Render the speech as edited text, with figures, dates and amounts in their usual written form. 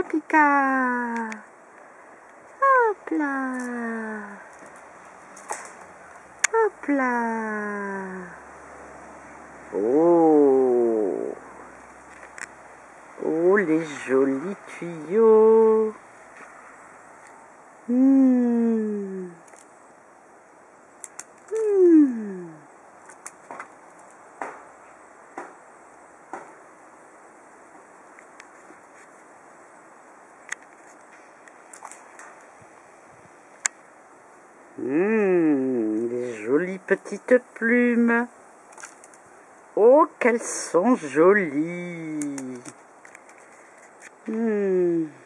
Pika. Hop là. Hop là. Oh. Oh, les jolis tuyaux. Des jolies petites plumes. Oh, qu'elles sont jolies.